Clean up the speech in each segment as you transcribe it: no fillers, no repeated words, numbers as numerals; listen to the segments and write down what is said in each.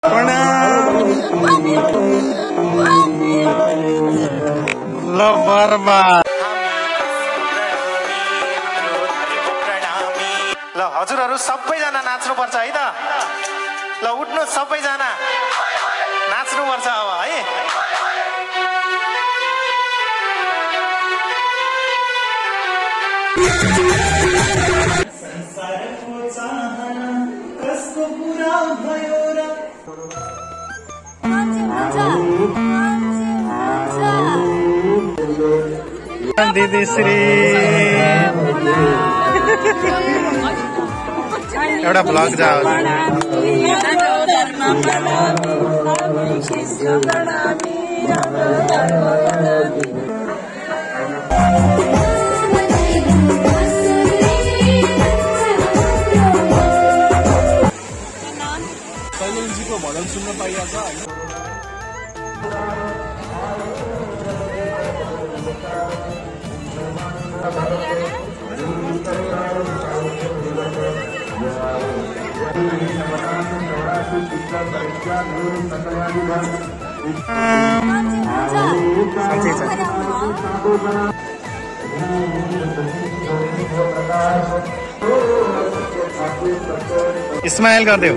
ल बर्बाद। ल हजुरहरू सबैजना नाच्नुपर्छ है त। ल उठ्नु सबैजना नाच्नुपर्छ अब है। दिदी श्री एउटा ब्लग जाओ। को भजन सुन्न पाइहाल्छ होइन। स्माइल गरिदेऊ।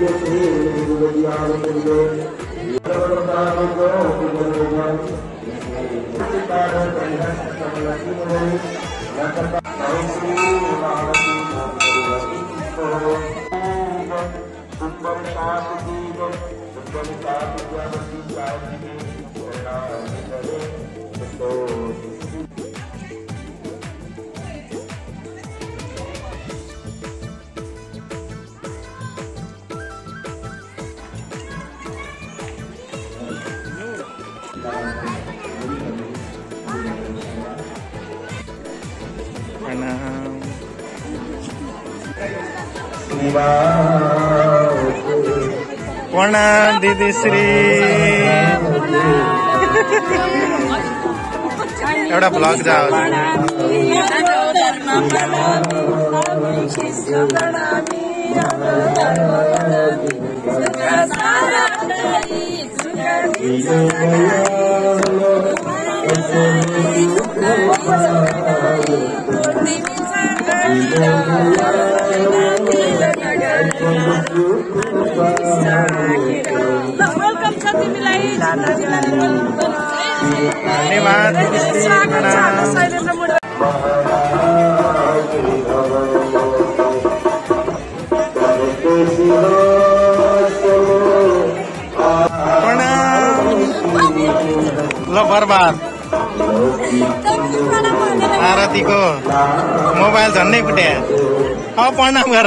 प्रणाम दिदी श्री एउटा ब्लग जाओ। वेलकम छ तिमीलाई धन्यवाद। ल बर्बाद। आरतीको मोबाइल झन्डै फुट्या। अब प्रणाम गर।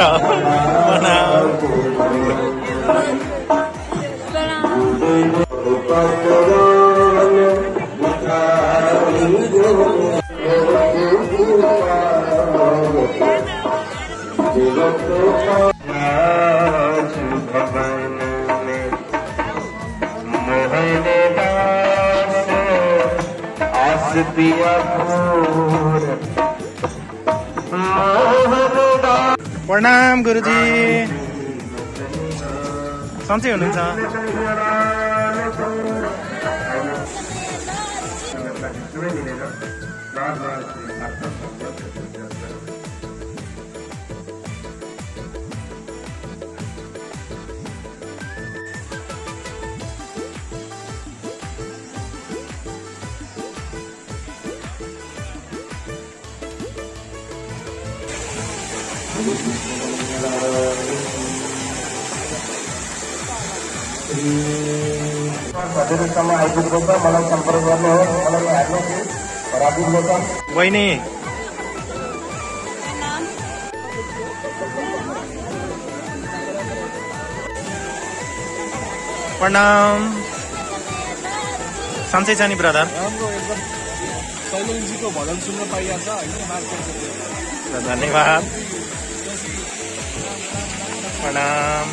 प्रणाम गुरुजी। सन्चै हुनुहुन्छ? हजुरसम्म आइपुग्दो छ, मलाई सम्पर्क गर्नुहोस्। मलाई हेर्नुहोस् राबिनको बहिनी प्रणाम। सन्चै छ नि ब्रदर? राम्रो एकदम। शैलेन्द्रजीको भजन सुन्न पाइहाल्छ होइन। धन्यवाद। प्रणाम।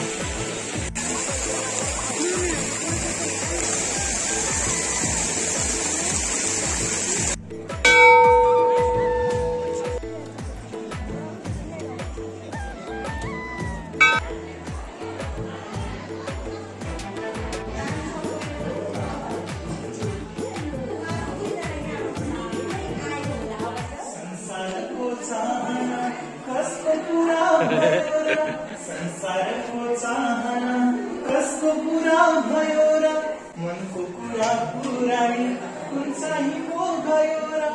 कुरा भयो र मनको कुरा पुरानी कुन चाहिँ पो गयो र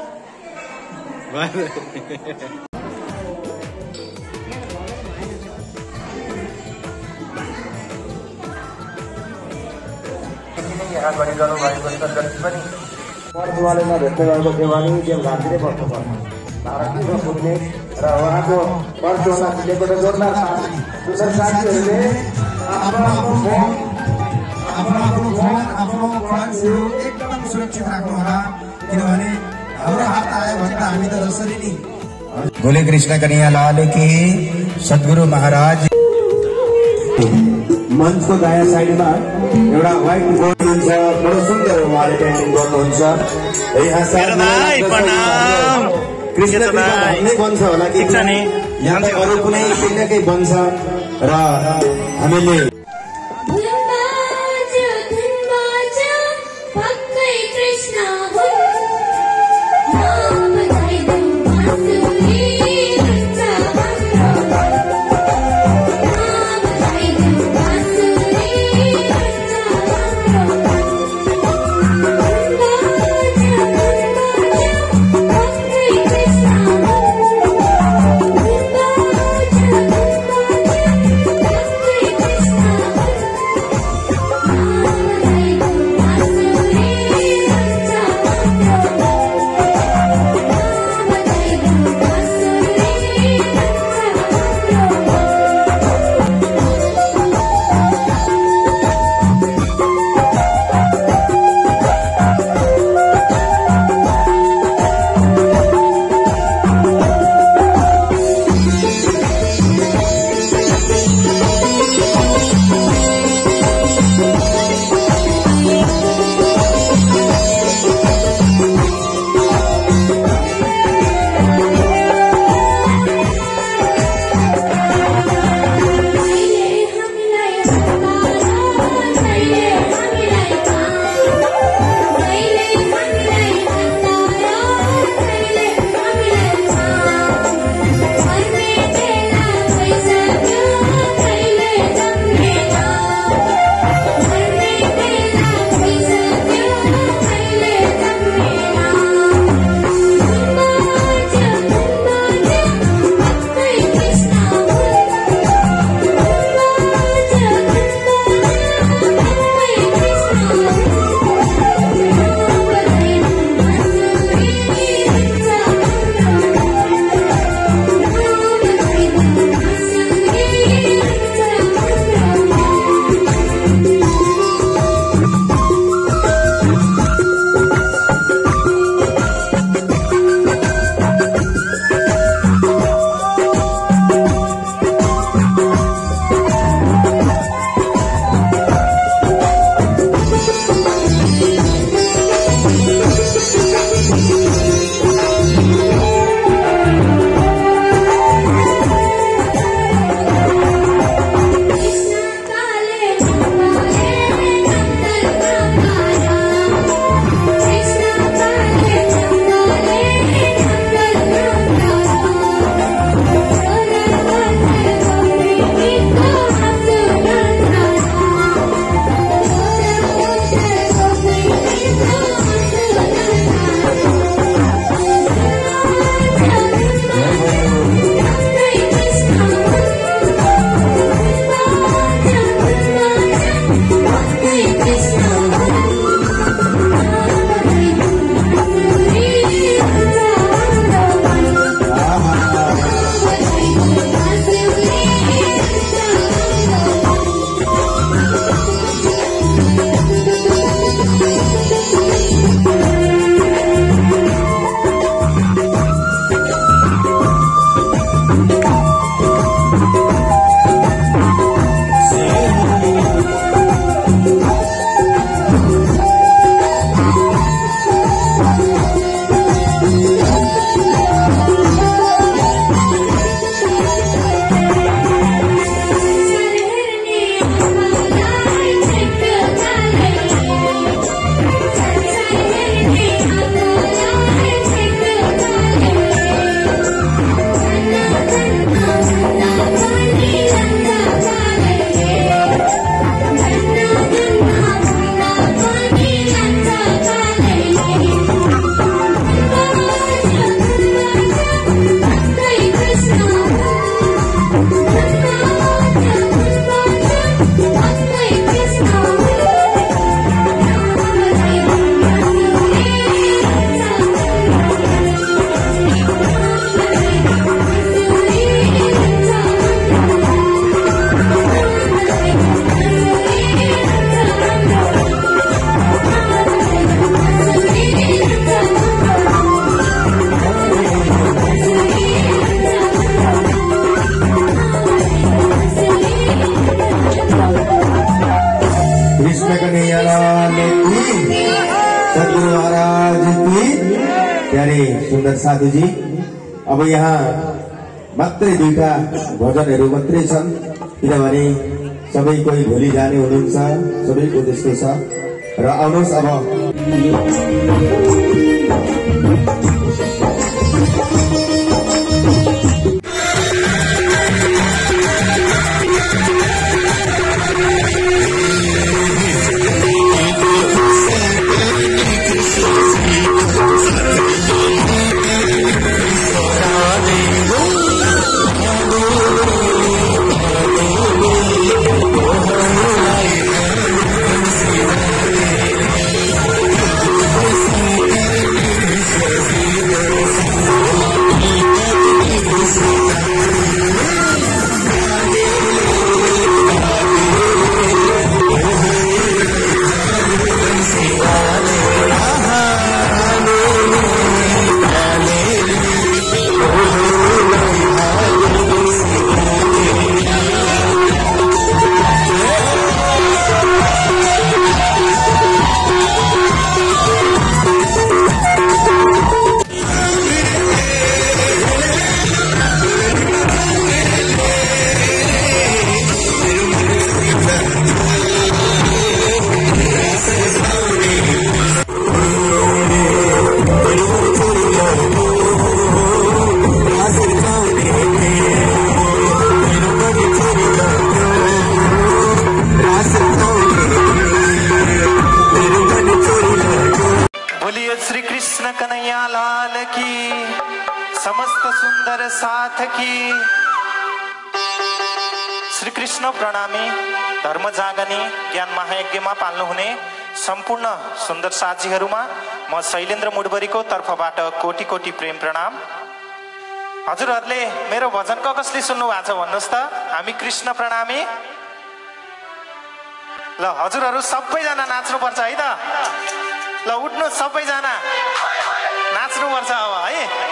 यहाँ गरिरहनु भएको छ जति पनि पर्ववालेमा भेट्नु भएको थियो भने देवघाटतिरै बस्नुपर्छ भारतीय पुग्ने र उहाँको पर्वमा मिलेबाट जोड्न सुन्दर साथीहरूले आफ्नो एकदम सुरक्षित राख्नुहोला किनभने हाम्रो हात आयो भने त हामी त जसरी नि बोले कृष्ण कन्हैया लाल की सद्गुरु महाराज मञ्चको दायाँ साइडमा एउटा व्हाइट बोर्ड हुन्छ बडो सुन्दर उहाँले पेन्टिङ गर्नुहुन्छ यहाँ कृष्ण भन्ने बन्छ होला कि यहाँ चाहिँ अरू कुनै कृष्णकै बन्छ र हामीले कृष्ण कन्हैया लाल की, सद्गुरु महाराज की। प्यारे सुन्दर साधुजी, अब यहाँ मात्रै दुईटा भजनहरू मात्रै छन्, किनभने सबै कोही भोलि जाने हुनुहुन्छ, सबैको त्यस्तो छ। र आउनुहोस् अब समस्त सुंदर साथ की। श्री कृष्ण प्रणामी, धर्म जागने ज्ञान महायज्ञमा पाल्नुहुने सम्पूर्ण सुन्दर साथीहरुमा म शैलेन्द्र मुडबरीको तर्फबाट कोटी कोटी प्रेम प्रणाम। हजुरहरुले मेरो भजन कसले सुन्नु भएको छ भन्नुस् त? हामी कृष्ण प्रणामी। ल हजुरहरु सबैजना नाच्नु पर्छ है त। ल उठ्नु सबैजना नाच्नु पर्छ अब है।